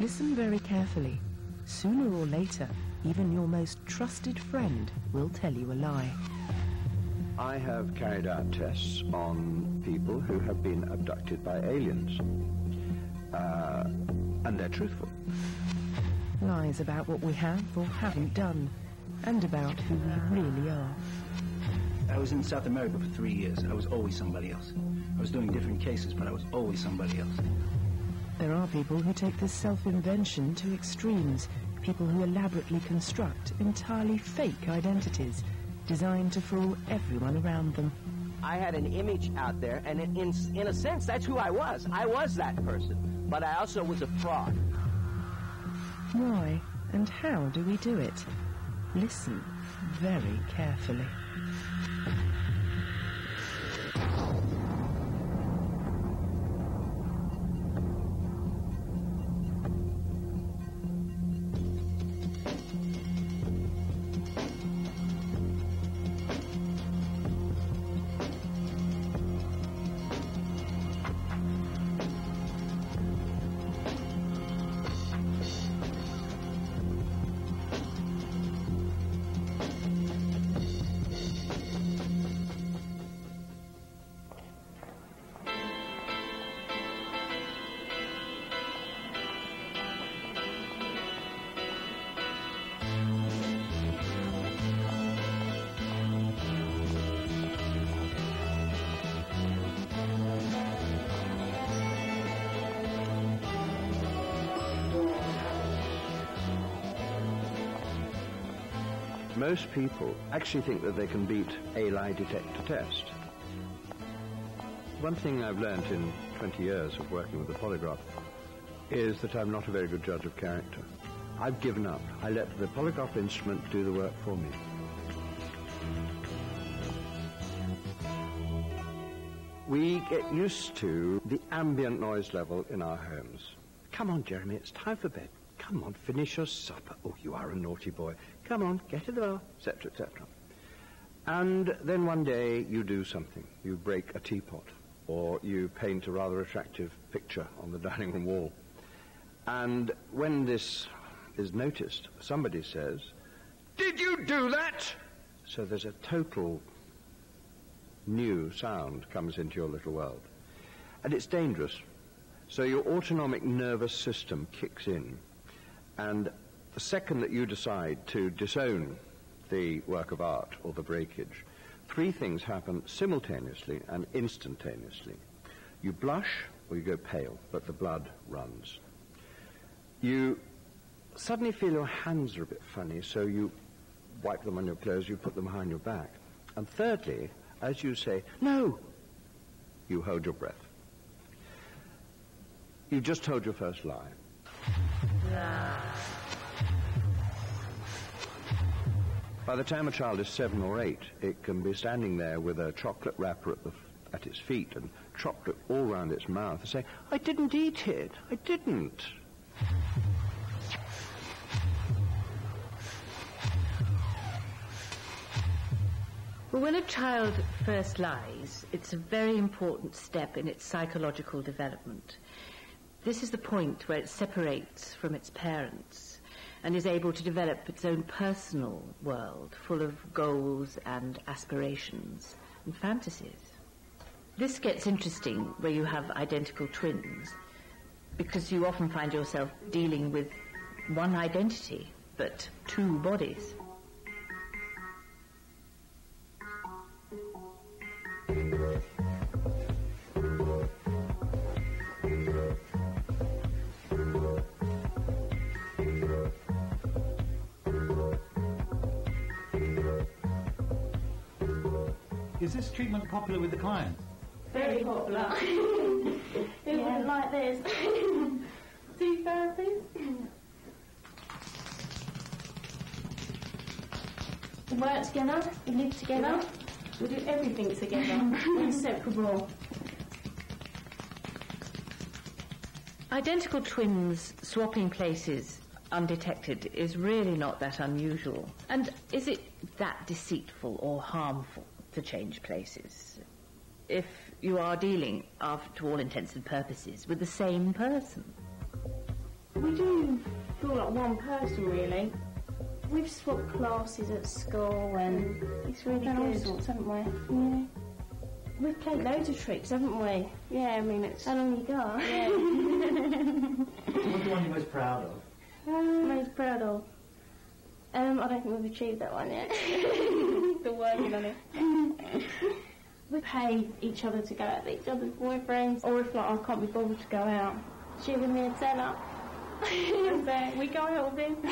Listen very carefully. Sooner or later, even your most trusted friend will tell you a lie. I have carried out tests on people who have been abducted by aliens. And they're truthful. Lies about what we have or haven't done, and about who we really are. I was in South America for 3 years. I was always somebody else. I was doing different cases, but I was always somebody else. There are people who take this self-invention to extremes, people who elaborately construct entirely fake identities, designed to fool everyone around them. I had an image out there, and in a sense, that's who I was. I was that person, but I also was a fraud. Why and how do we do it? Listen very carefully. Most people actually think that they can beat a lie detector test. One thing I've learnt in 20 years of working with the polygraph is that I'm not a very good judge of character. I've given up. I let the polygraph instrument do the work for me. We get used to the ambient noise level in our homes. Come on, Jeremy, it's time for bed. Come on, finish your supper. Oh, you are a naughty boy. Come on, get to the bar, etc., etc. And then one day you do something. You break a teapot, or you paint a rather attractive picture on the dining room wall. And when this is noticed, somebody says, "Did you do that?" So there's a total new sound comes into your little world. And it's dangerous. So your autonomic nervous system kicks in. And the second that you decide to disown the work of art or the breakage, three things happen simultaneously and instantaneously. You blush or you go pale, but the blood runs. You suddenly feel your hands are a bit funny, so you wipe them on your clothes, you put them behind your back. And thirdly, as you say, "No," you hold your breath. You've just told your first lie. By the time a child is 7 or 8, it can be standing there with a chocolate wrapper at its feet and chocolate all round its mouth and say, "I didn't eat it, I didn't." Well, when a child first lies, it's a very important step in its psychological development. This is the point where it separates from its parents and is able to develop its own personal world full of goals and aspirations and fantasies. This gets interesting where you have identical twins, because you often find yourself dealing with one identity but two bodies. Is this treatment popular with the clients? Very popular. Who wouldn't like this? 2 therapies. We work together, we live together, we do everything together. We're inseparable. Identical twins swapping places undetected is really not that unusual. And is it that deceitful or harmful to change places if you are dealing, to all intents and purposes, with the same person? We do feel like one person, really. We've swapped classes at school and it's really done all sorts, haven't we? Yeah. We've played loads of tricks, haven't we? Yeah, I mean, it's... How long you got? Yeah. What's the one you're most proud of? Most proud of? I don't think we've achieved that one yet. Still working on it. We pay each other to go out with each other's boyfriends, or if not, I can't be bothered to go out. She'll give me a tenner. We go out with him.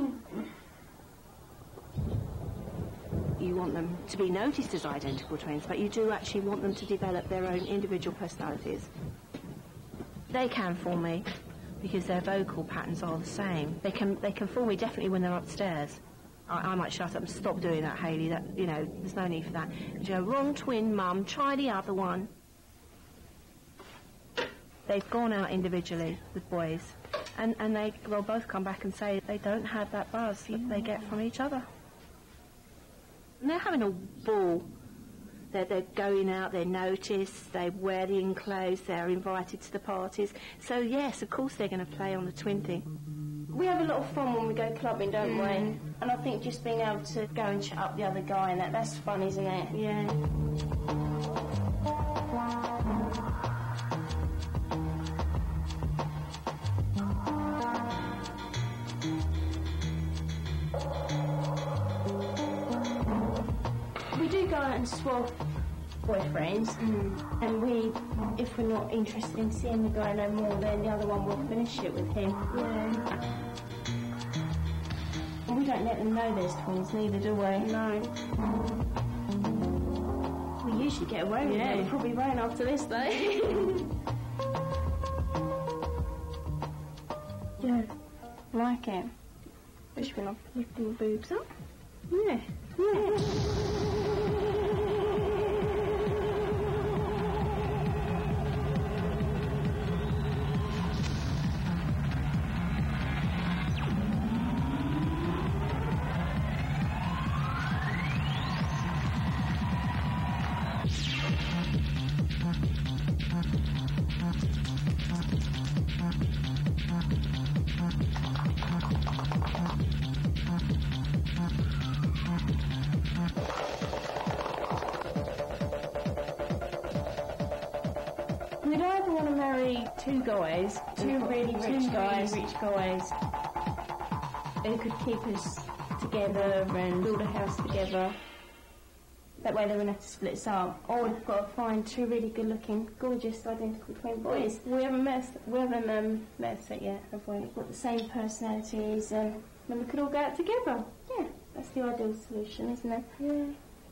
You want them to be noticed as identical twins, but you do actually want them to develop their own individual personalities. They can fool me, because their vocal patterns are the same. They can fool me definitely when they're upstairs. I might shut up and stop doing that, Hayley. That, you know, there's no need for that. You go, wrong twin, Mum. Try the other one. They've gone out individually with boys, and they'll both come back and say they don't have that buzz that they get from each other. And they're having a ball. They're going out, they're noticed, they wear the in-clothes, they're invited to the parties. So, yes, of course they're going to play on the twin thing. We have a lot of fun when we go clubbing, don't we? And I think just being able to go and chat up the other guy and that's fun, isn't it? Yeah. We do go out and swap boyfriends, and if we're not interested in seeing the guy no more, then the other one will finish it with him. Yeah. And we don't let them know there's twins, neither do we? No. We usually get away with it. We probably won't after this, though. Yeah, like it. Wish we're not lifting the boobs up. Yeah. Yeah. We'd either want to marry two guys, two really rich guys who could keep us together and build a house together. That way they wouldn't have to split us up. Or we've got to find two really good-looking, gorgeous, identical twin boys. We haven't met us yet, have we? We've got the same personalities, and then we could all go out together. Yeah, that's the ideal solution, isn't it? Yeah.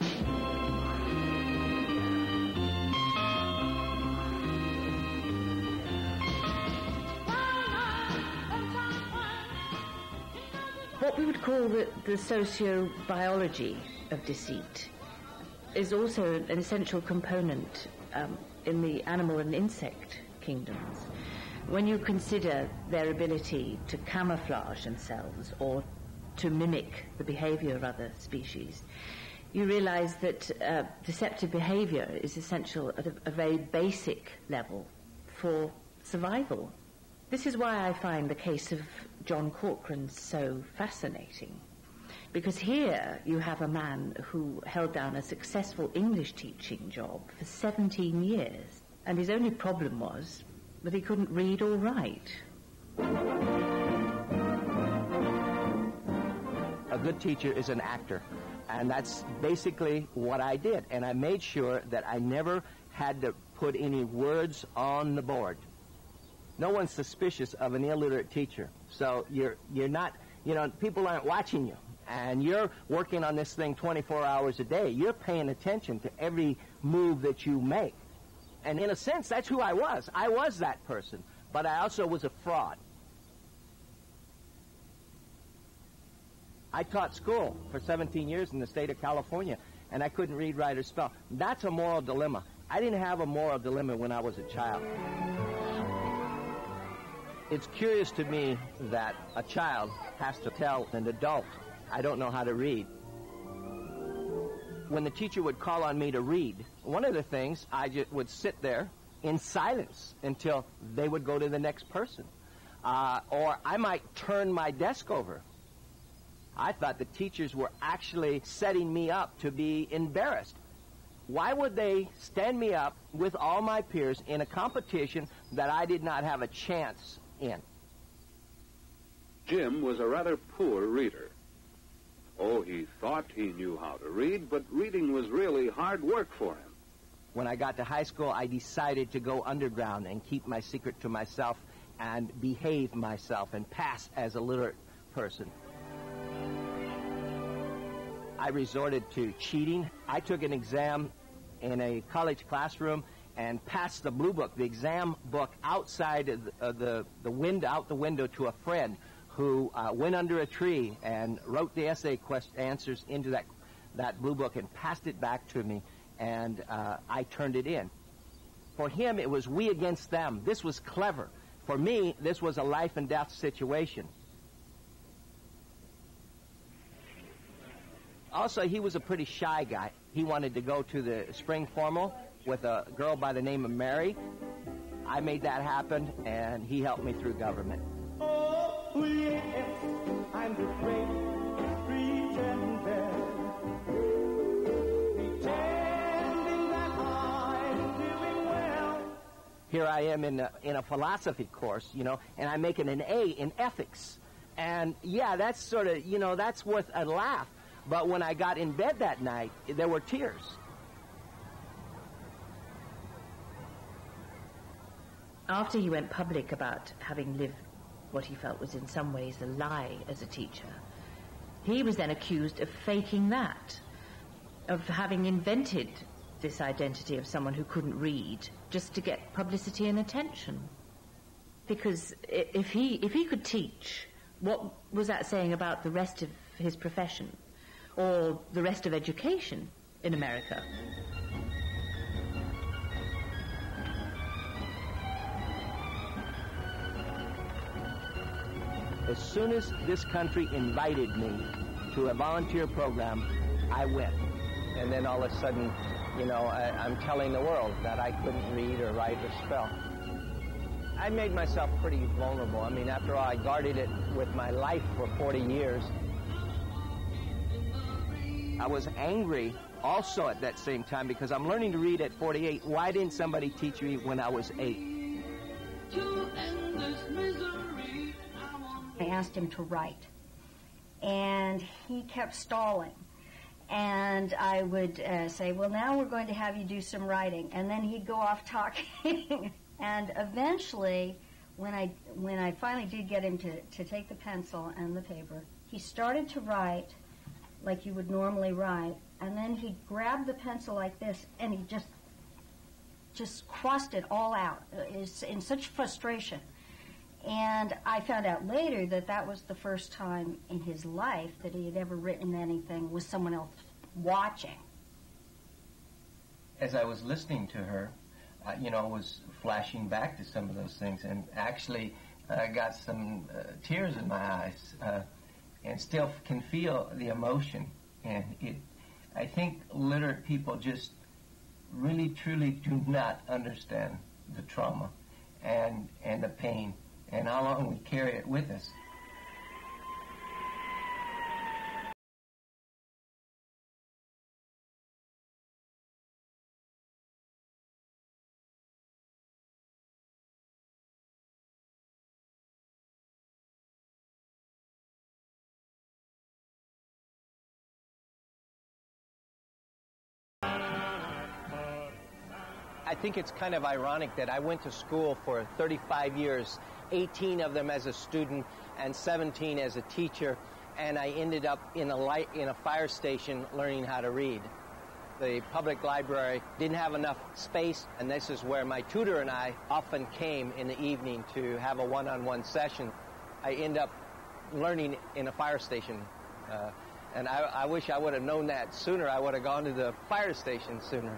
What we would call the sociobiology of deceit is also an essential component in the animal and insect kingdoms. When you consider their ability to camouflage themselves or to mimic the behavior of other species, you realize that deceptive behavior is essential at a very basic level for survival. This is why I find the case of John Corcoran so fascinating, because here you have a man who held down a successful English teaching job for 17 years, and his only problem was that he couldn't read or write. A good teacher is an actor, and that's basically what I did, and I made sure that I never had to put any words on the board. No one's suspicious of an illiterate teacher. So you're not, people aren't watching you. And you're working on this thing 24 hours a day. You're paying attention to every move that you make. And in a sense, that's who I was. I was that person. But I also was a fraud. I taught school for 17 years in the state of California, and I couldn't read, write, or spell. That's a moral dilemma. I didn't have a moral dilemma when I was a child. It's curious to me that a child has to tell an adult, I don't know how to read. When the teacher would call on me to read, one of the things, I just would sit there in silence until they would go to the next person. or I might turn my desk over. I thought the teachers were actually setting me up to be embarrassed. Why would they stand me up with all my peers in a competition that I did not have a chance in? Jim was a rather poor reader. Oh, he thought he knew how to read, but reading was really hard work for him. When I got to high school, I decided to go underground and keep my secret to myself and behave myself and pass as a literate person. I resorted to cheating. I took an exam in a college classroom and passed the blue book, the exam book, outside of the window to a friend who went under a tree and wrote the essay answers into that blue book and passed it back to me, and I turned it in. For him, it was we against them. This was clever. For me, this was a life and death situation. Also, he was a pretty shy guy. He wanted to go to the spring formal with a girl by the name of Mary. I made that happen, and he helped me through government. Oh, yes, I'm the great pretender, pretending that I'm doing well. Here I am in a philosophy course, you know, and I'm making an A in ethics. And, yeah, that's sort of, you know, that's worth a laugh. But when I got in bed that night, there were tears. After he went public about having lived what he felt was in some ways a lie as a teacher, he was then accused of faking that, of having invented this identity of someone who couldn't read just to get publicity and attention. Because if he could teach, what was that saying about the rest of his profession or the rest of education in America? As soon as this country invited me to a volunteer program, I went. And then all of a sudden, you know, I'm telling the world that I couldn't read or write or spell. I made myself pretty vulnerable. I mean, after all, I guarded it with my life for 40 years. I was angry also at that same time because I'm learning to read at 48. Why didn't somebody teach me when I was 8? I asked him to write, and he kept stalling. And I would say, well, now we're going to have you do some writing. And then he'd go off talking. And eventually, when I finally did get him to take the pencil and the paper, he started to write like you would normally write, and then he grabbed the pencil like this, and he just crossed it all out in such frustration. And I found out later that that was the first time in his life that he had ever written anything with someone else watching. As I was listening to her, I was flashing back to some of those things, and actually got some tears in my eyes, and still can feel the emotion. And I think literate people just really, truly do not understand the trauma and the pain and how long we carry it with us. I think it's kind of ironic that I went to school for 35 years, 18 of them as a student and 17 as a teacher, and I ended up in a fire station learning how to read. The public library didn't have enough space, and this is where my tutor and I often came in the evening to have a one-on-one session. I end up learning in a fire station, and I wish I would have known that sooner. I would have gone to the fire station sooner.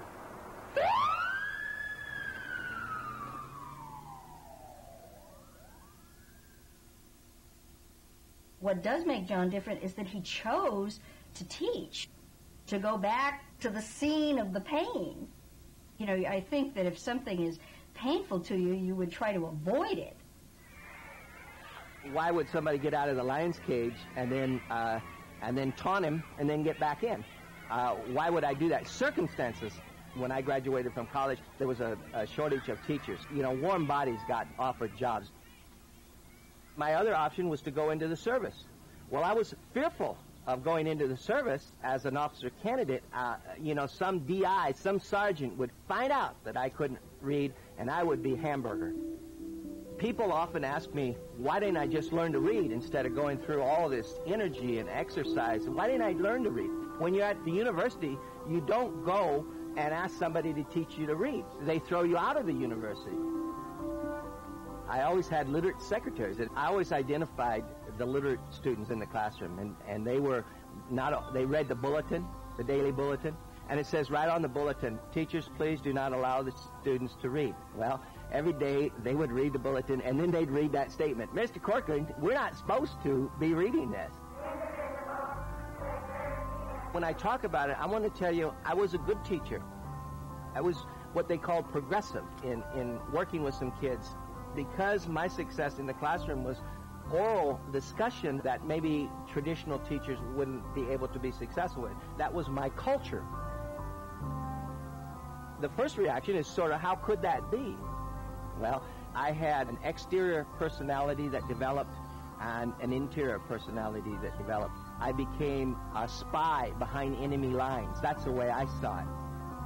What does make John different is that he chose to teach, to go back to the scene of the pain. You know, I think that if something is painful to you, you would try to avoid it. Why would somebody get out of the lion's cage and then taunt him and then get back in? Why would I do that? Circumstances. When I graduated from college, there was a shortage of teachers. You know, warm bodies got offered jobs. My other option was to go into the service. Well, I was fearful of going into the service as an officer candidate. You know, some DI, some sergeant would find out that I couldn't read, and I would be hamburger. People often ask me, why didn't I just learn to read instead of going through all this energy and exercise? Why didn't I learn to read? When you're at the university, you don't go and ask somebody to teach you to read. They throw you out of the university. I always had literate secretaries, and I always identified the literate students in the classroom, and they were not, they read the bulletin, the daily bulletin, and it says right on the bulletin, teachers, please do not allow the students to read. Well, every day they would read the bulletin, and then they'd read that statement. Mr. Corcoran, we're not supposed to be reading this. When I talk about it, I want to tell you I was a good teacher. I was what they call progressive in working with some kids, because my success in the classroom was oral discussion that maybe traditional teachers wouldn't be able to be successful with. That was my culture. The first reaction is sort of, how could that be? Well, I had an exterior personality that developed and an interior personality that developed. I became a spy behind enemy lines. That's the way I saw it.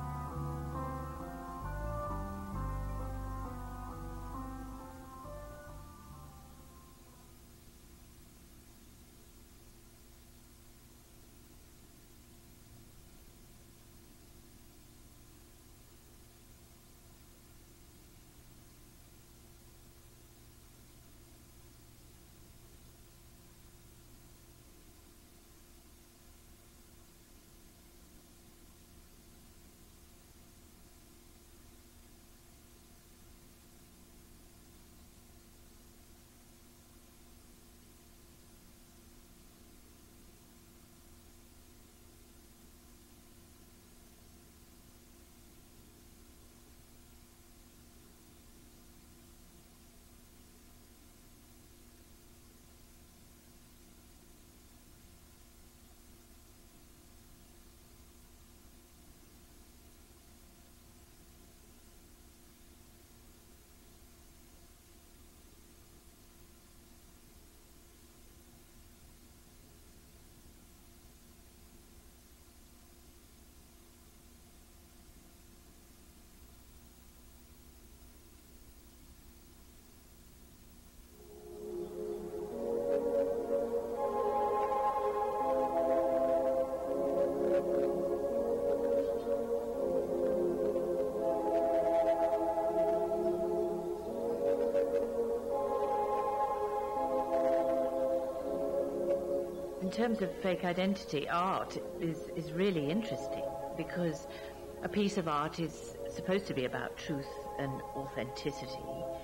In terms of fake identity, art is really interesting, because a piece of art is supposed to be about truth and authenticity,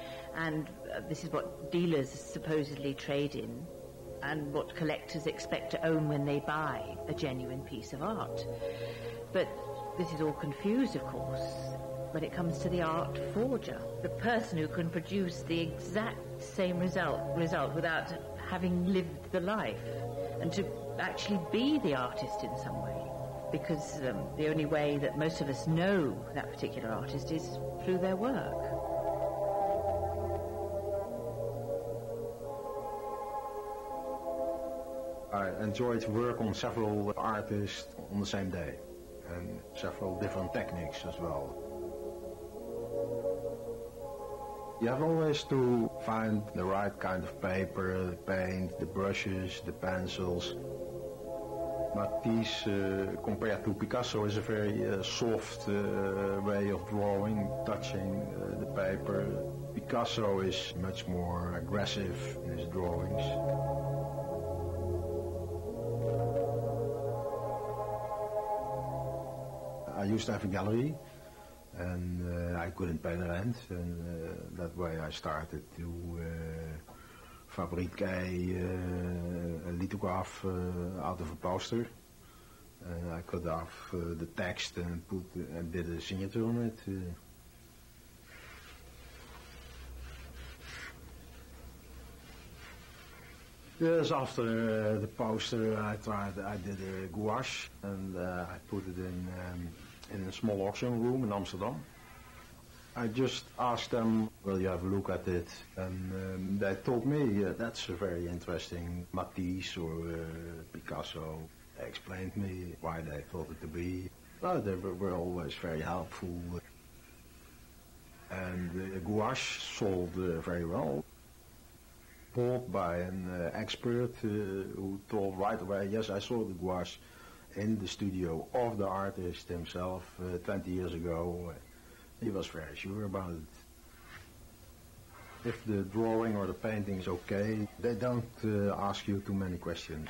and this is what dealers supposedly trade in, and what collectors expect to own when they buy a genuine piece of art. But this is all confused, of course, when it comes to the art forger, the person who can produce the exact same result without having lived the life, and to actually be the artist in some way. Because the only way that most of us know that particular artist is through their work. I enjoyed to work on several artists on the same day, and several different techniques as well. You have always to find the right kind of paper, the paint, the brushes, the pencils. Matisse, compared to Picasso, is a very soft way of drawing, touching the paper. Picasso is much more aggressive in his drawings. I used to have a gallery, and I couldn't pay the rent, and that way I started to fabricate a lithograph out of a poster. I cut off the text and did a signature on it. Yes, after the poster, I did a gouache, and I put it in a small auction room in Amsterdam. I just asked them, will you have a look at it? And they told me, that's a very interesting Matisse or Picasso. They explained me why they thought it to be. Well, they were always very helpful. And the gouache sold very well. Bought by an expert who told right away, yes, I saw the gouache in the studio of the artist himself 20 years ago. He was very sure about it. If the drawing or the painting is okay, they don't ask you too many questions.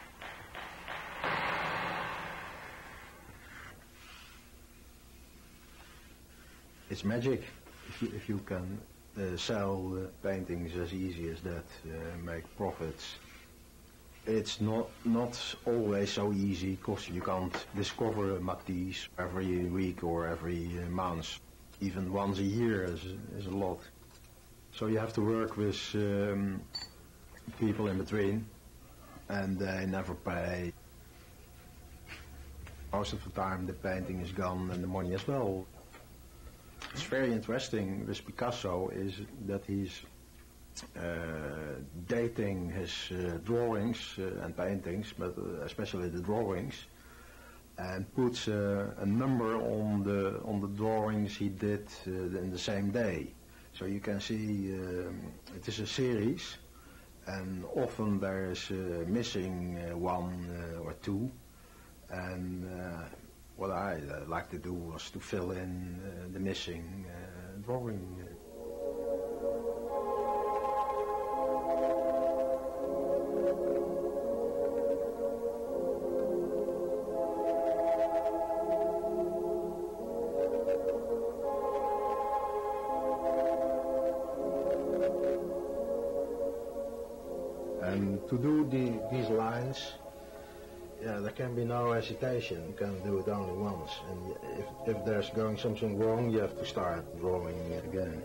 It's magic if you can sell paintings as easy as that, make profits. It's not always so easy because you can't discover a Matisse every week or every month. Even once a year is a lot. So you have to work with people in between, and they never pay. Most of the time the painting is gone and the money as well. It's very interesting with Picasso is that he's dating his drawings and paintings, but especially the drawings, and puts a number on the drawings he did in the same day. So you can see it is a series, and often there is missing one or two, and what I like to do was to fill in the missing drawing. And to do these lines, there can be no hesitation. You can do it only once. And if there's going something wrong, you have to start drawing it again.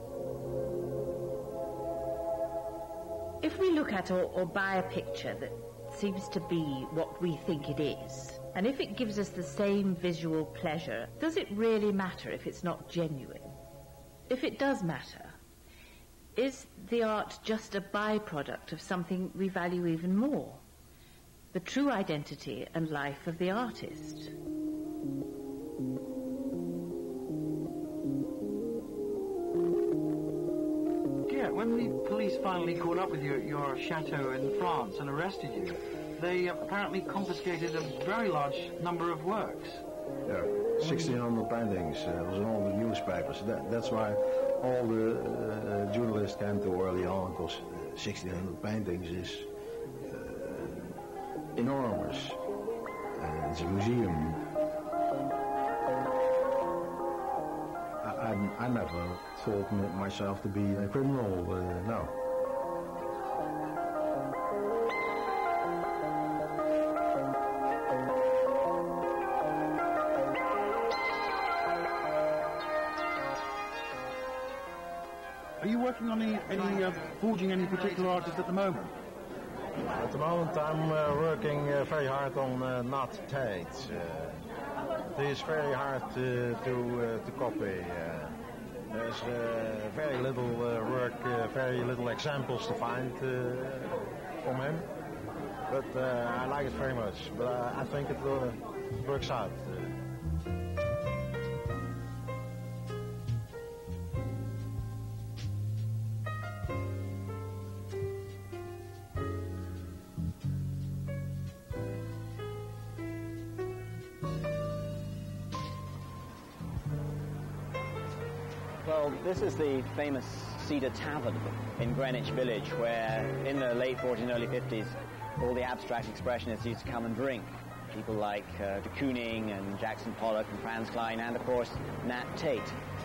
If we look at or buy a picture that seems to be what we think it is, and if it gives us the same visual pleasure, does it really matter if it's not genuine? If it does matter, is the art just a byproduct of something we value even more? The true identity and life of the artist. Yeah, when the police finally caught up with you at your chateau in France and arrested you, they apparently confiscated a very large number of works. Yeah, 1,600 paintings. It was in all the newspapers. That's why all the journalists came to Orléans, because 1,600 paintings is enormous. It's a museum. I never thought myself to be a criminal, no. Are you working on forging any particular artist at the moment? At the moment I'm working very hard on Nat Tate. It is very hard to copy. There's very little work, very little examples to find from him. But I like it very much. But I think it works out. Well, this is the famous Cedar Tavern in Greenwich Village, where in the late 40s and early 50s, all the abstract expressionists used to come and drink. People like de Kooning and Jackson Pollock and Franz Klein, and of course, Nat Tate.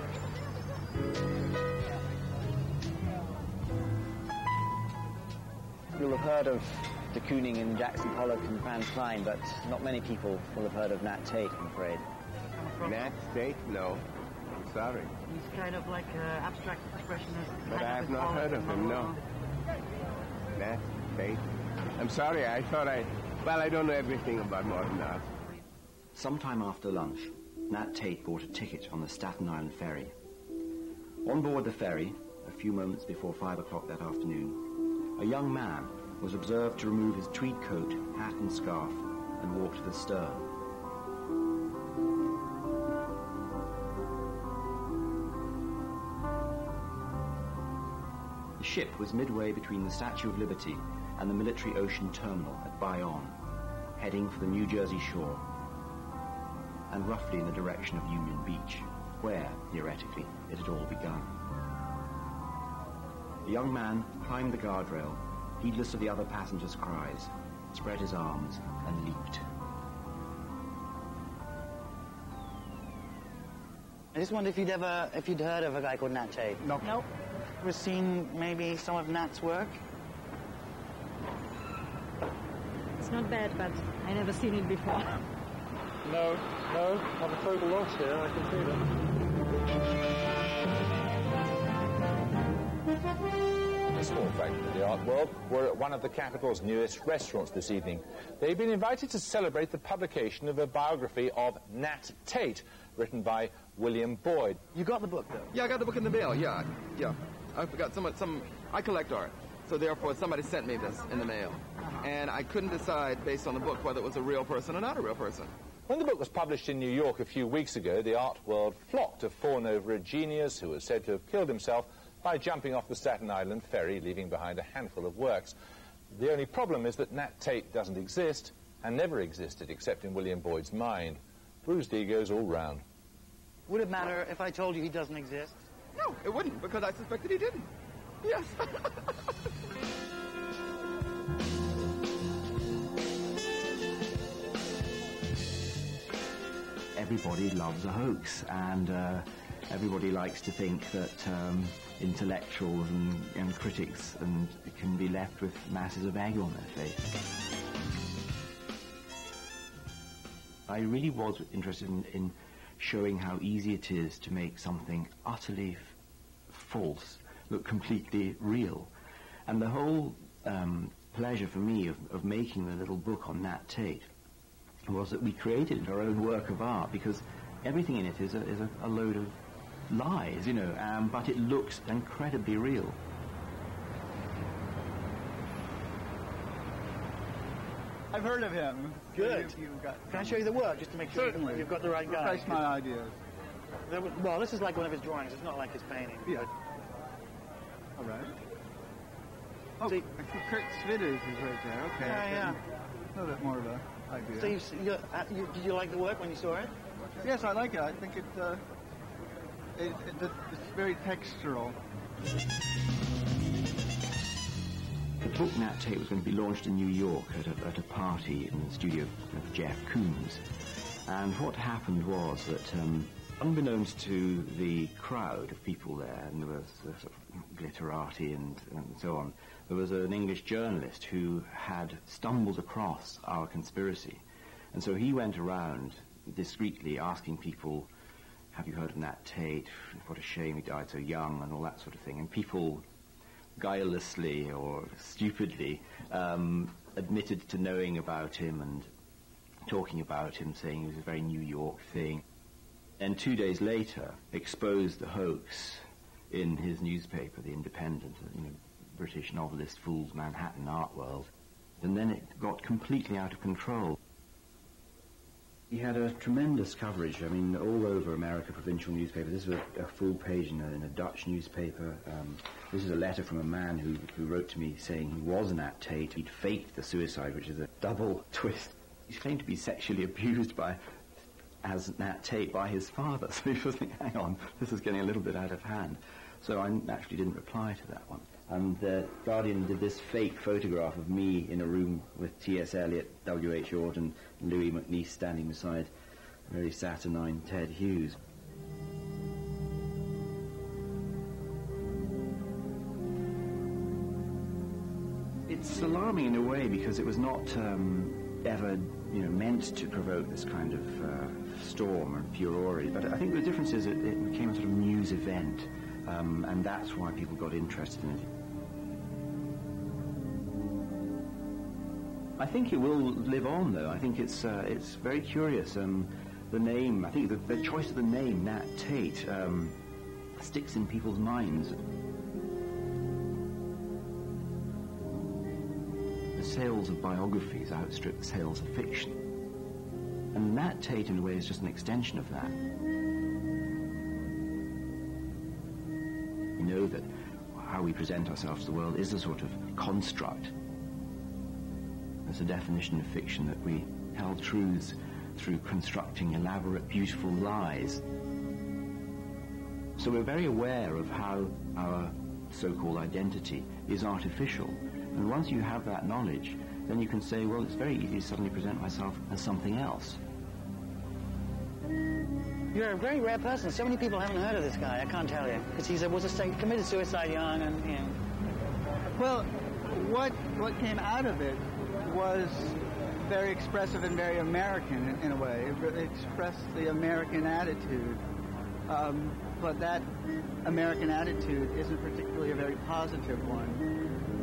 You'll have heard of de Kooning and Jackson Pollock and Franz Klein, but not many people will have heard of Nat Tate, I'm afraid. Nat Tate? No. I'm sorry. He's kind of like abstract expressionist. But I have not heard of him, no. Nat Tate. I'm sorry, I thought well, I don't know everything about modern art. Sometime after lunch, Nat Tate bought a ticket on the Staten Island ferry. On board the ferry, a few moments before 5 o'clock that afternoon, a young man was observed to remove his tweed coat, hat and scarf and walk to the stern. The ship was midway between the Statue of Liberty and the Military Ocean Terminal at Bayonne, heading for the New Jersey shore, and roughly in the direction of Union Beach, where, theoretically, it had all begun. The young man climbed the guardrail, heedless of the other passengers' cries, spread his arms, and leaped. I just wondered if you'd heard of a guy called Nat Tate. Nope. Nope. Ever seen maybe some of Nat's work? It's not bad, but I never seen it before. No, I'm a total loss here, I can feel it. A small fragment of the art world were at one of the capital's newest restaurants this evening. They've been invited to celebrate the publication of a biography of Nat Tate, written by William Boyd. You got the book, though? Yeah, I got the book in the mail, yeah. I forgot, I collect art, so therefore somebody sent me this in the mail. And I couldn't decide, based on the book, whether it was a real person or not a real person. When the book was published in New York a few weeks ago, the art world flocked to fawn over a genius who was said to have killed himself by jumping off the Staten Island ferry, leaving behind a handful of works. The only problem is that Nat Tate doesn't exist, and never existed except in William Boyd's mind. Bruised egos all round. Would it matter if I told you he doesn't exist? No, it wouldn't, because I suspected he didn't. Yes. Everybody loves a hoax, and everybody likes to think that intellectuals and critics can be left with masses of egg on their face. I really was interested in showing how easy it is to make something utterly false look completely real. And the whole pleasure for me of making the little book on Nat Tate was that we created our own work of art, because everything in it is a load of lies, but it looks incredibly real. I've heard of him. Good. Can I show you the work, just to make sure you've got the right guy? Refresh my ideas. Well, this is like one of his drawings. It's not like his painting. Yeah. All right. Oh, see, Kurt Schwitters is right there. Okay. Yeah. A little bit more of an idea. So did you like the work when you saw it? Yes, I like it. I think it's very textural. The book Nat Tate was going to be launched in New York at a party in the studio of Jeff Koons. And what happened was that, unbeknownst to the crowd of people there, and there was sort of glitterati and so on, there was an English journalist who had stumbled across our conspiracy. And so he went around discreetly asking people, have you heard of Nat Tate? What a shame he died so young, and all that sort of thing. And people guilelessly or stupidly admitted to knowing about him and talking about him, saying he was a very New York thing. And 2 days later exposed the hoax in his newspaper, The Independent, British novelist fool's Manhattan art world. And then it got completely out of control. He had a tremendous coverage, all over America, provincial newspapers. This was a full page in a Dutch newspaper. This is a letter from a man who wrote to me saying he was an Nat Tate. He'd faked the suicide, which is a double twist. He's claimed to be sexually abused as Nat Tate by his father. So he was thinking, hang on, this is getting a little bit out of hand. So I actually didn't reply to that one. And the Guardian did this fake photograph of me in a room with T.S. Eliot, W.H. Auden, and Louis MacNeice standing beside a very saturnine Ted Hughes. It's alarming in a way because it was not ever, meant to provoke this kind of storm and furore. But I think the difference is it became a sort of news event, and that's why people got interested in it. I think it will live on, though. I think it's very curious. The name, I think the choice of the name, Nat Tate, sticks in people's minds. The sales of biographies outstrip the sales of fiction. And Nat Tate, in a way, is just an extension of that. We know that how we present ourselves to the world is a sort of construct. There's a definition of fiction that we tell truths through constructing elaborate, beautiful lies. So we're very aware of how our so-called identity is artificial. And once you have that knowledge, then you can say, well, it's very easy to suddenly present myself as something else. You're a very rare person. So many people haven't heard of this guy. I can't tell you, because he committed suicide young, and you know. Well, what came out of it was very expressive and very American in a way. It expressed the American attitude, but that American attitude isn't particularly a very positive one.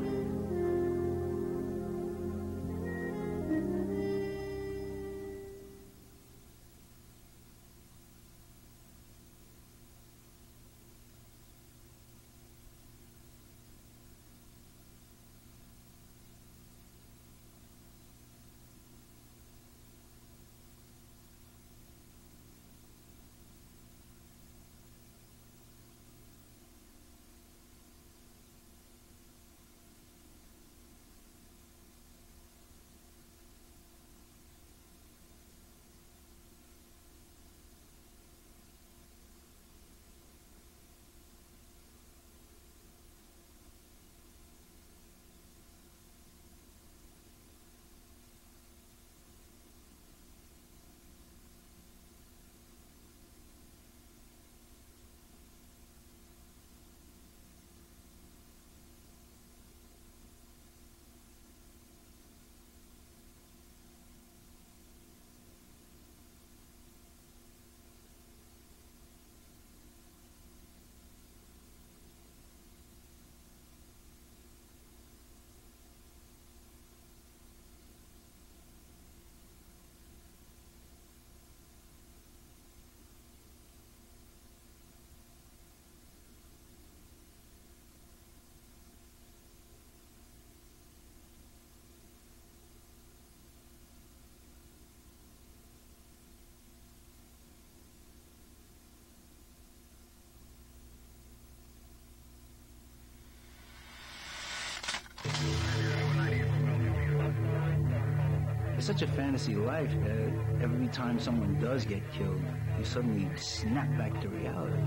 It's such a fantasy life that every time someone does get killed, you suddenly snap back to reality.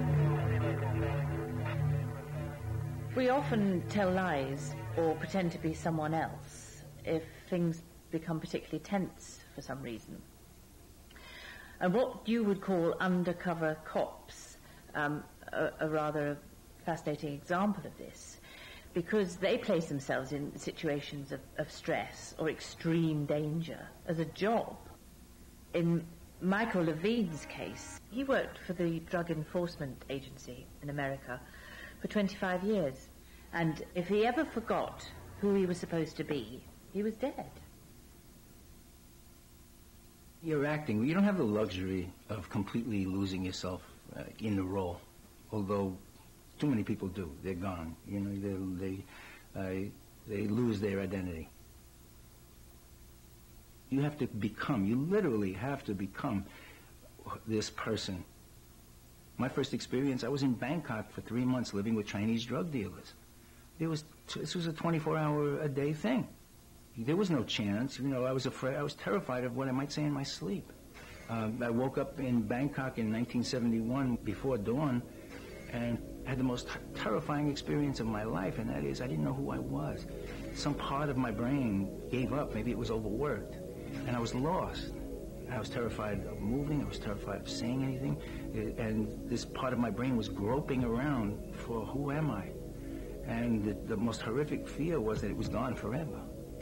We often tell lies or pretend to be someone else if things become particularly tense for some reason. And what you would call undercover cops are a rather fascinating example of this, because they place themselves in situations of stress or extreme danger as a job. In Michael Levine's case, he worked for the Drug Enforcement Agency in America for 25 years. And if he ever forgot who he was supposed to be, he was dead. You're acting. You don't have the luxury of completely losing yourself in the role, although too many people do. They're gone. You know, they lose their identity. You have to become. You literally have to become this person. My first experience, I was in Bangkok for 3 months living with Chinese drug dealers. This was a 24-hour-a-day thing. There was no chance. You know, I was afraid. I was terrified of what I might say in my sleep. I woke up in Bangkok in 1971 before dawn, and had the most terrifying experience of my life, and that is I didn't know who I was. Some part of my brain gave up. Maybe it was overworked, and I was lost. I was terrified of moving. I was terrified of saying anything, and this part of my brain was groping around for who am I? And the most horrific fear was that it was gone forever.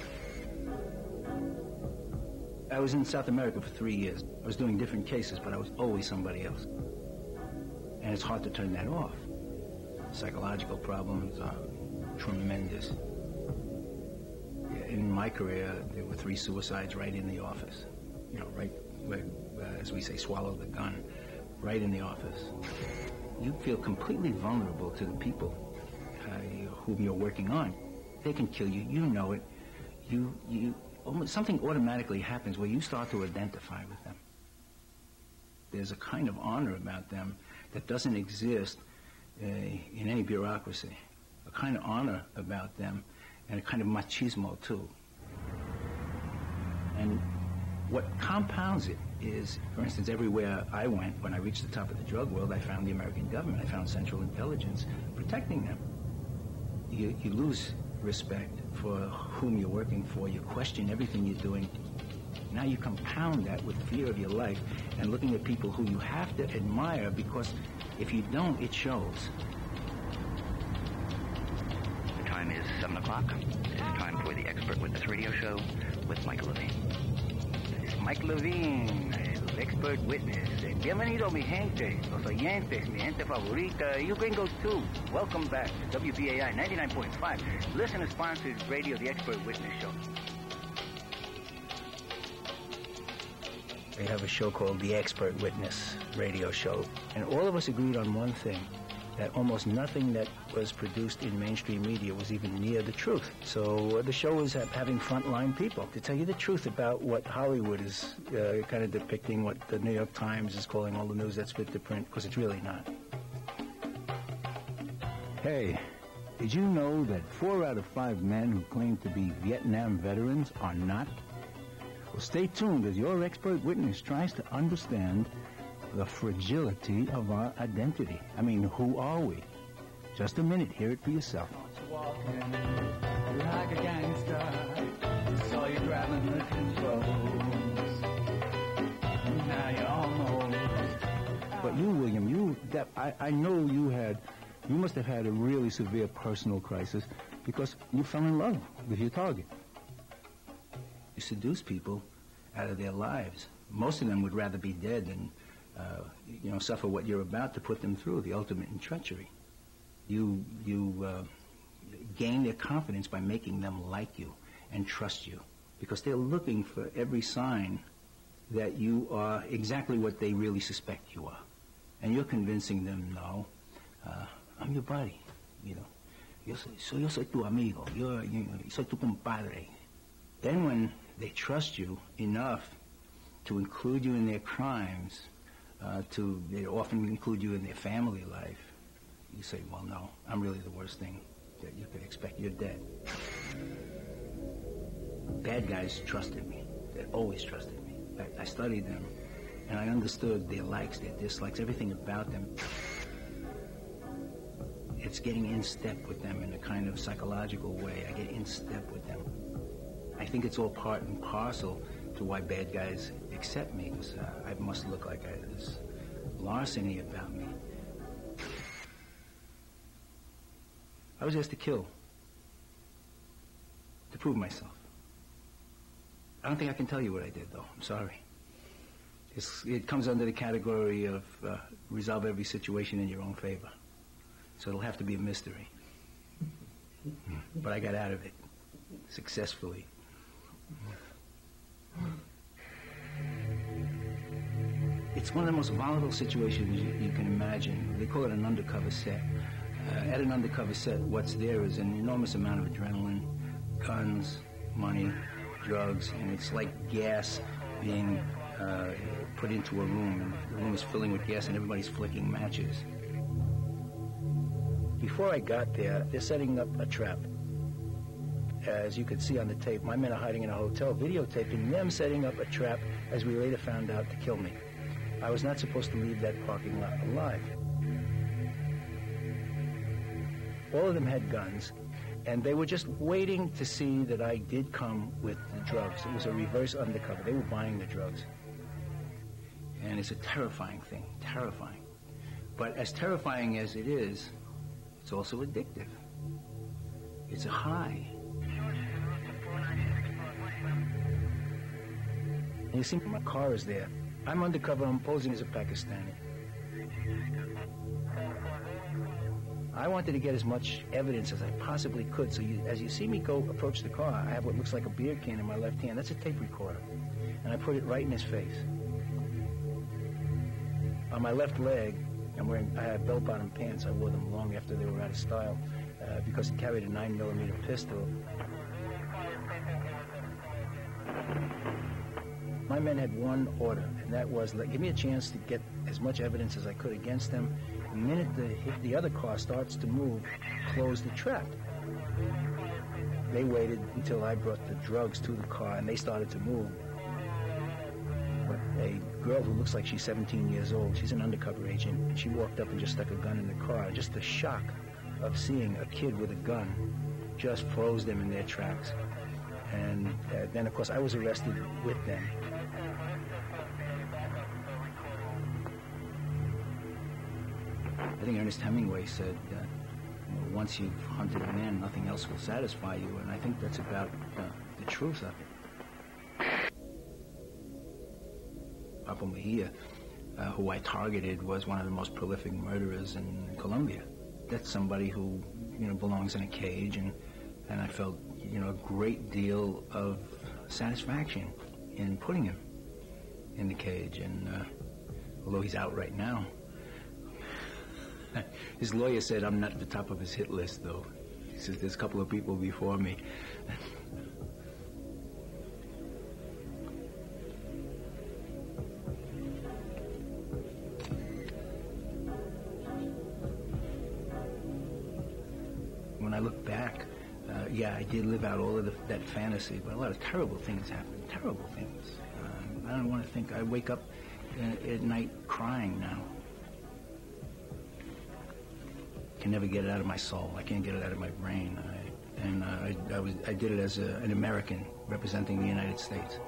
I was in South America for 3 years. I was doing different cases, but I was always somebody else. And it's hard to turn that off. Psychological problems are tremendous. in my career, there were 3 suicides right in the office. You know, right where, as we say, swallow the gun, right in the office. You feel completely vulnerable to the people whom you're working on. They can kill you. You know it. Something automatically happens where you start to identify with them. There's a kind of honor about them that doesn't exist in any bureaucracy. A kind of honor about them, and a kind of machismo too. And what compounds it is, for instance, everywhere I went, when I reached the top of the drug world, I found the American government, I found Central Intelligence protecting them. You lose respect for whom you're working for. You question everything you're doing. Now you compound that with fear of your life and looking at people who you have to admire, because if you don't, it shows. The time is 7 o'clock. It is time for the Expert Witness Radio Show with Michael Levine. This is Mike Levine, el Expert Witness. Bienvenido, mi gente, los oyentes, mi gente favorita, you gringos too. Welcome back to WBAI 99.5, listener-sponsored radio, the Expert Witness Show. They have a show called The Expert Witness Radio Show. And all of us agreed on one thing, that almost nothing that was produced in mainstream media was even near the truth. So the show is having frontline people to tell you the truth about what Hollywood is kind of depicting, what the New York Times is calling all the news that's fit to print, because it's really not. Hey, did you know that 4 out of 5 men who claim to be Vietnam veterans are not? Well, stay tuned as your expert witness tries to understand the fragility of our identity. I mean, who are we? Just a minute, hear it for yourself. Walking like a gangster, saw you grabbing the controls. Now you're almost. But you, William, I know you must have had a really severe personal crisis because you fell in love with your target. You seduce people out of their lives. Most of them would rather be dead than suffer what you're about to put them through, the ultimate in treachery. You gain their confidence by making them like you and trust you, because they're looking for every sign that you are exactly what they really suspect you are. And you're convincing them, no, I'm your buddy, Yo soy tu amigo, soy tu compadre. Then when they trust you enough to include you in their crimes, they often include you in their family life, you say, well, no, I'm really the worst thing that you could expect. You're dead. Bad guys trusted me. They always trusted me. I studied them, and I understood their likes, their dislikes, everything about them. It's getting in step with them in a kind of psychological way. I get in step with them. I think it's all part and parcel to why bad guys accept me, because I must look like there's larceny about me. I was asked to kill, to prove myself. I don't think I can tell you what I did, though. I'm sorry. It comes under the category of resolve every situation in your own favor. So it'll have to be a mystery. But I got out of it successfully. It's one of the most volatile situations you can imagine. They call it an undercover set. At an undercover set, what's there is an enormous amount of adrenaline, guns, money, drugs, and it's like gas being put into a room, and the room is filling with gas and everybody's flicking matches. Before I got there, they're setting up a trap. As you can see on the tape, my men are hiding in a hotel, videotaping them setting up a trap, as we later found out, to kill me. I was not supposed to leave that parking lot alive. All of them had guns, and they were just waiting to see that I did come with the drugs. It was a reverse undercover. They were buying the drugs. And it's a terrifying thing, terrifying. But as terrifying as it is, it's also addictive. It's a high. And you see, my car is there. I'm undercover. I'm posing as a Pakistani. I wanted to get as much evidence as I possibly could. So as you see me approach the car, I have what looks like a beer can in my left hand. That's a tape recorder. And I put it right in his face. On my left leg, I had bell-bottom pants. I wore them long after they were out of style because it carried a 9mm pistol. My men had one order, and that was, give me a chance to get as much evidence as I could against them. The minute the other car starts to move, close the trap. They waited until I brought the drugs to the car, and they started to move. But a girl who looks like she's 17 years old, she's an undercover agent, and she walked up and just stuck a gun in the car. Just the shock of seeing a kid with a gun just froze them in their tracks. And then, of course, I was arrested with them. I think Ernest Hemingway said that once you've hunted a man, nothing else will satisfy you, and I think that's about the truth of it. Papa Mejia, who I targeted, was one of the most prolific murderers in Colombia. That's somebody who, belongs in a cage, and I felt, a great deal of satisfaction in putting him in the cage. And although he's out right now, his lawyer said I'm not at the top of his hit list, though. He says there's a couple of people before me. When I look back, I did live out all of that fantasy, but a lot of terrible things happened. Terrible things. I don't want to think. I wake up at night crying now. I can never get it out of my soul. I can't get it out of my brain. I did it as an American representing the United States.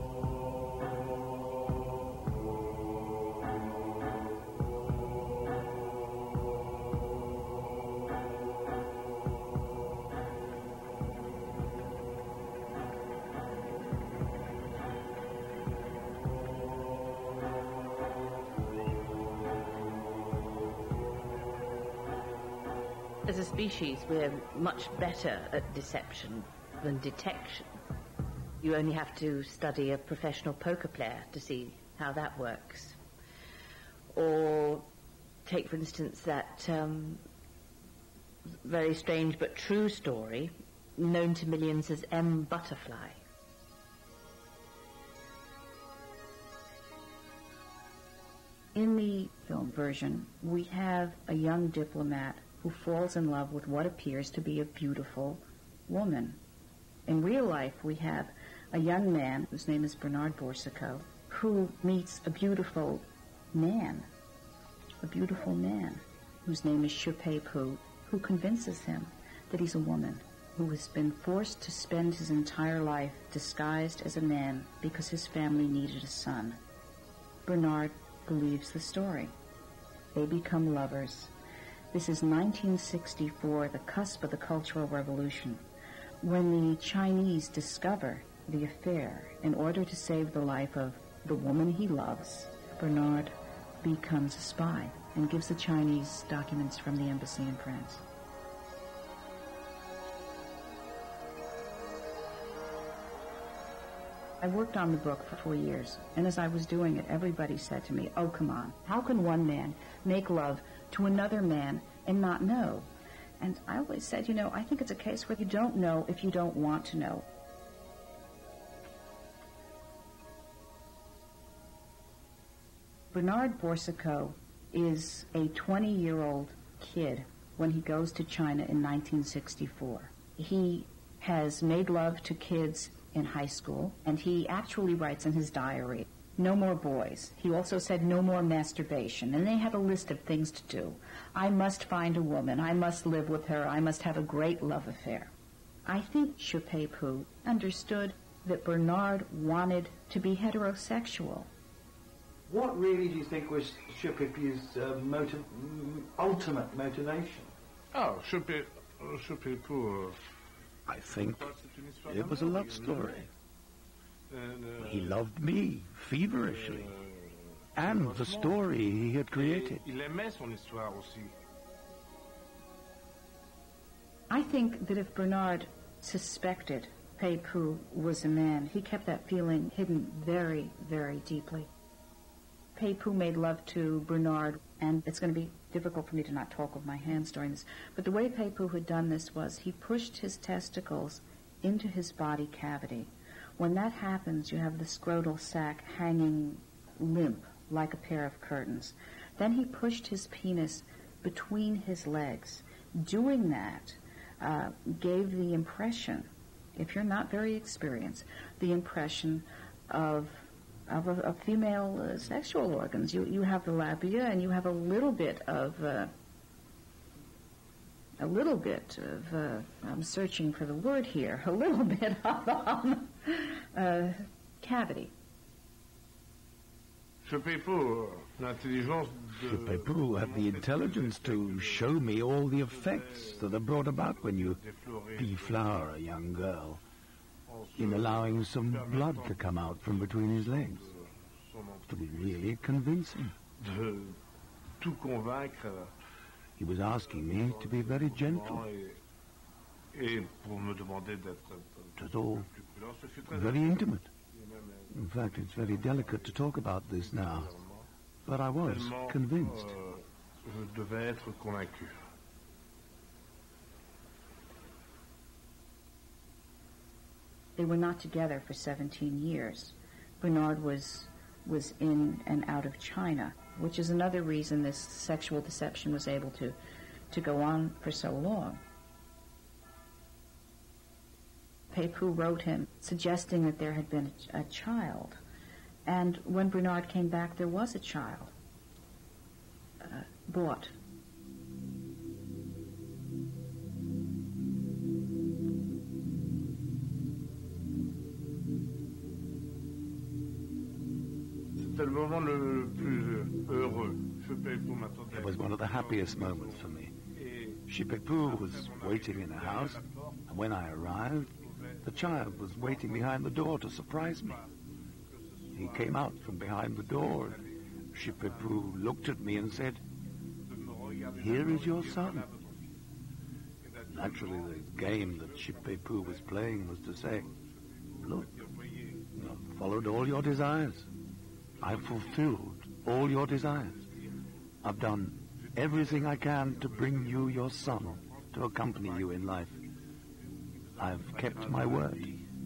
As a species, we're much better at deception than detection. You only have to study a professional poker player to see how that works. Or take, for instance, that very strange but true story known to millions as M. Butterfly. In the film version, we have a young diplomat who falls in love with what appears to be a beautiful woman. In real life, we have a young man whose name is Bernard Boursiquot, who meets a beautiful man whose name is Shih Pei Pu, who convinces him that he's a woman who has been forced to spend his entire life disguised as a man because his family needed a son. Bernard believes the story. They become lovers. This is 1964, the cusp of the Cultural Revolution, when the Chinese discover the affair. In order to save the life of the woman he loves, Bernard becomes a spy and gives the Chinese documents from the embassy in France. I worked on the book for 4 years, and as I was doing it, everybody said to me, "Oh, come on, how can one man make love to another man and not know?" And I always said, I think it's a case where you don't know if you don't want to know. Bernard Boursiquot is a 20-year-old kid when he goes to China in 1964. He has made love to kids in high school, and he actually writes in his diary, "No more boys." He also said no more masturbation, and they had a list of things to do. I must find a woman. I must live with her. I must have a great love affair. I think Shih Pei Pu understood that Bernard wanted to be heterosexual. What really do you think was Shih Pei Pu's ultimate motivation? Oh, Shih Pei Pu. I think it was a love story. He loved me feverishly, and the story he had created. Il aimait son histoire aussi. I think that if Bernard suspected Pei-Pu was a man, he kept that feeling hidden very, very deeply. Pei-Pu made love to Bernard, and it's going to be difficult for me to not talk with my hands during this, but the way Pei-Pu had done this was he pushed his testicles into his body cavity. When that happens, you have the scrotal sac hanging limp like a pair of curtains. Then he pushed his penis between his legs. Doing that gave the impression, if you're not very experienced, the impression of female sexual organs. You have the labia, and you have a little bit of I'm searching for the word here, a little bit of cavity. Ce Pei-Pu had the intelligence to show me all the effects that are brought about when you deflower a young girl, in allowing some blood to come out from between his legs, to really convince him. He was asking me to be very gentle. It was all very intimate. In fact, it's very delicate to talk about this now, but I was convinced. They were not together for 17 years. Bernard was in and out of China, which is another reason this sexual deception was able to go on for so long. Pei-Pu wrote him suggesting that there had been a child, and when Bernard came back, there was a child bought. It was one of the happiest moments for me. Pei-Pu was waiting in the house, and when I arrived, the child was waiting behind the door to surprise me. He came out from behind the door, and Pei-Pu looked at me and said, "Here is your son." Naturally, the game that Pei-Pu was playing was to say, "Look, I've followed all your desires. I've fulfilled all your desires. I've done everything I can to bring you your son to accompany you in life. I've kept my word."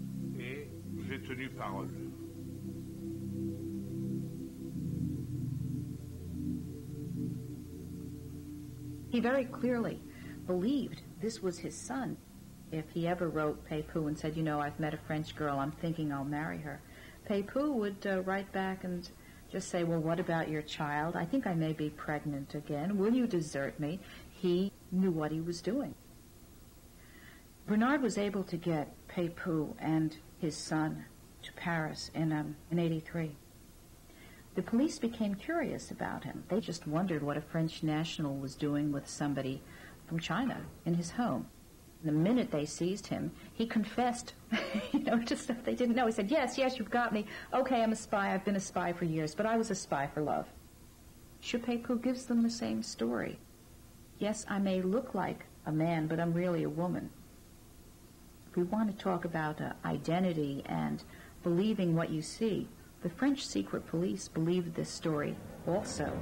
He very clearly believed this was his son. If he ever wrote Pei-Pu and said, I've met a French girl, I'm thinking I'll marry her, Pei-Pu would write back and just say, "Well, what about your child? I think I may be pregnant again. Will you desert me?" He knew what he was doing. Bernard was able to get Pei-Pu and his son to Paris in 83. The police became curious about him. They just wondered what a French national was doing with somebody from China in his home. The minute they seized him, he confessed, to stuff they didn't know. He said, yes, you've got me. Okay, I'm a spy. I've been a spy for years, but I was a spy for love. Pei-Pu gives them the same story. Yes, I may look like a man, but I'm really a woman. If we want to talk about identity and believing what you see, the French secret police believed this story also.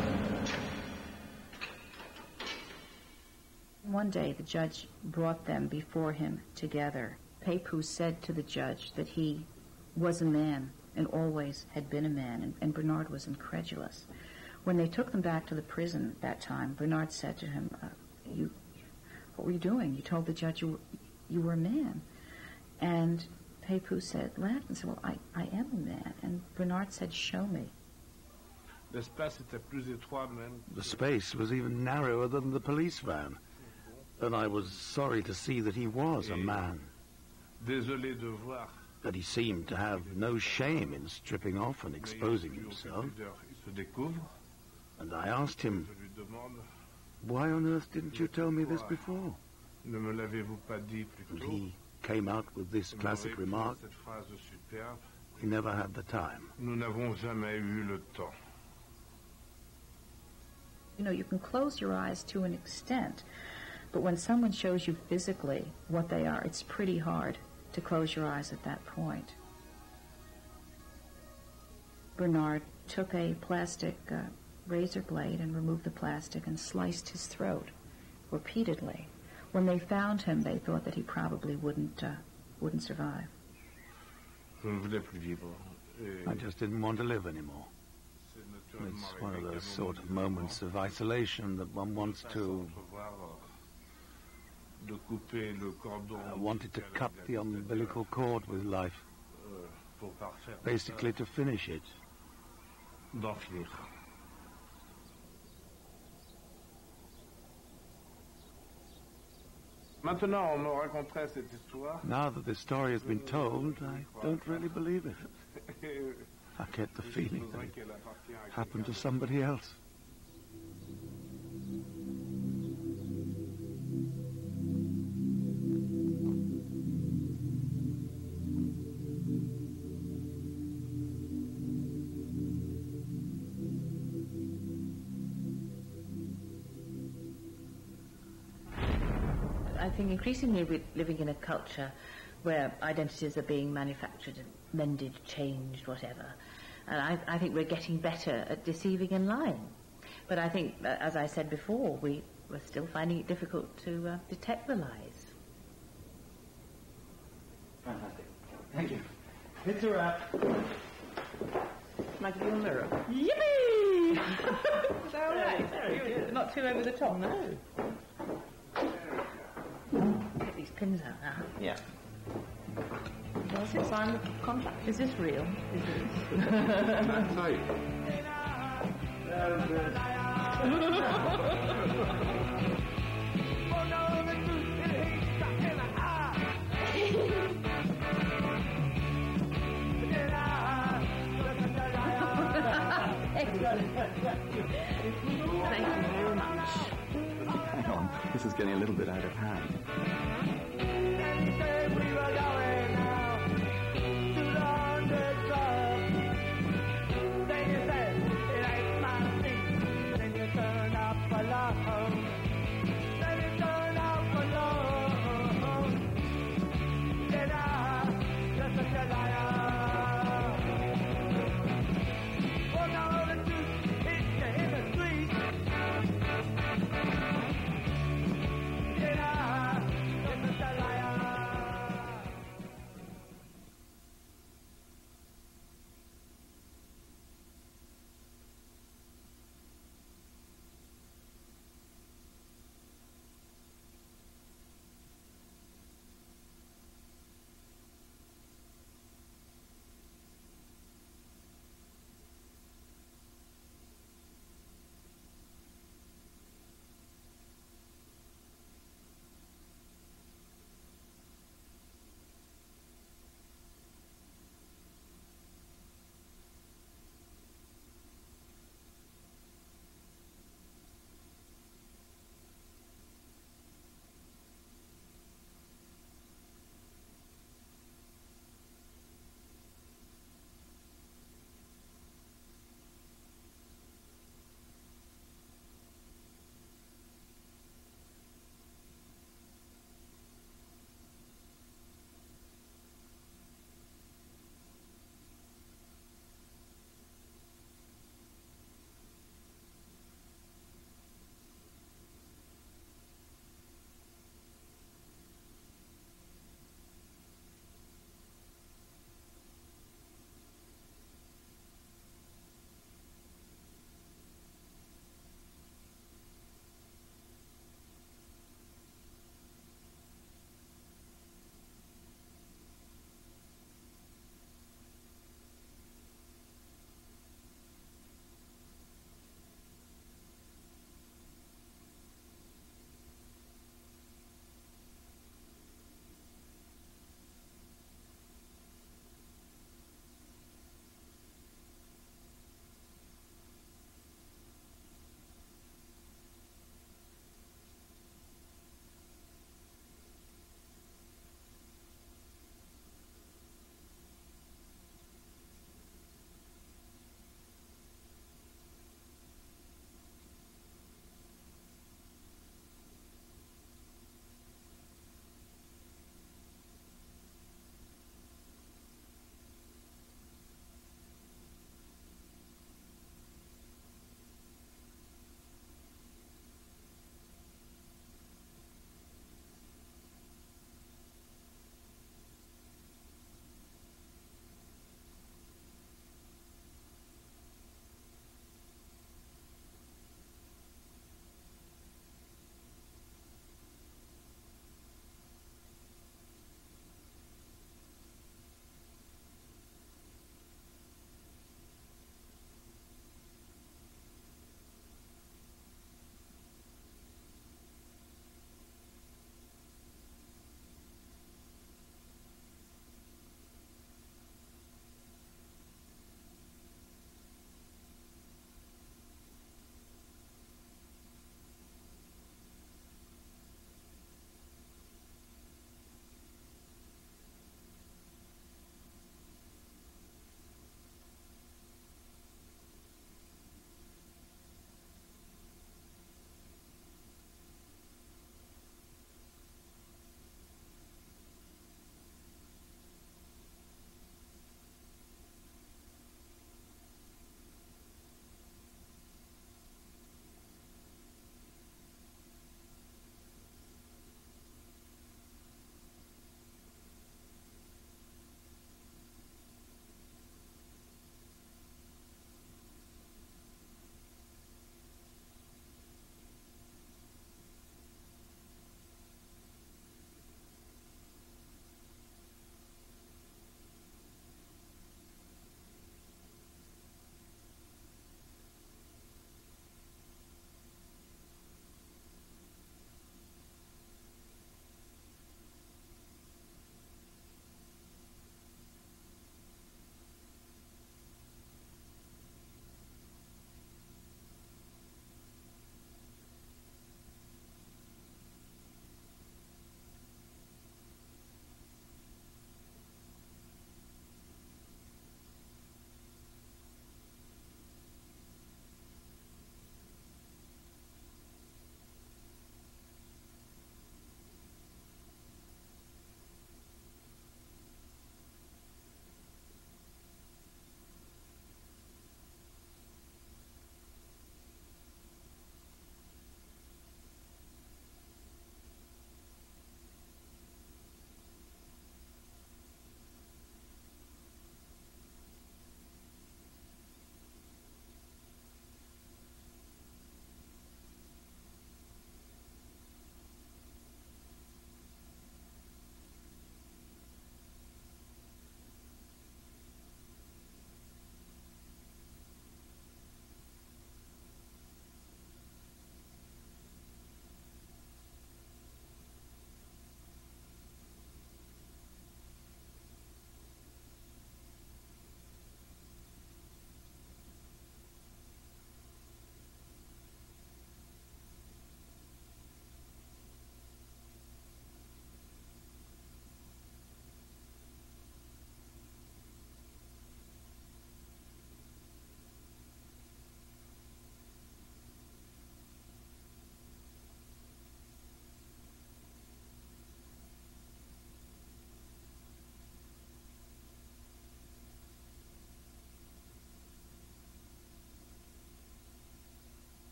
One day, the judge brought them before him together. Pei-Pu said to the judge that he was a man and always had been a man, and Bernard was incredulous. When they took them back to the prison that time, Bernard said to him, what were you doing? You told the judge you were a man. And Pei-Pu laughed and said, well, I am a man. And Bernard said, show me. The space was even narrower than the police van. And I was sorry to see that he was a man. That he seemed to have no shame in stripping off and exposing himself. And I asked him, why on earth didn't you tell me this before? And he came out with this classic remark, we never had the time. You can close your eyes to an extent, But when someone shows you physically what they are, it's pretty hard to close your eyes at that point. Bernard took a plastic razor blade and removed the plastic and sliced his throat repeatedly. When they found him, they thought that he probably wouldn't survive. I just didn't want to live anymore. It's one of those sort of moments of isolation that one wants to... I wanted to cut the umbilical cord with life. Basically to finish it. Now that this story has been told, I don't really believe it. I get the feeling that it happened to somebody else. I think increasingly we're living in a culture where identities are being manufactured, mended, changed, whatever. And I think we're getting better at deceiving and lying. But I think, as I said before, we're still finding it difficult to detect the lies. Fantastic. Thank you. It's a wrap. Like a mirror. Yippee! Is that all right? Very good. Not too over the top. No. Get these pins out now. Yeah. Does it sign the contract? Is this real? Is this? That's tight. Excellent. Thank you very much. Hang on, this is getting a little bit out of hand.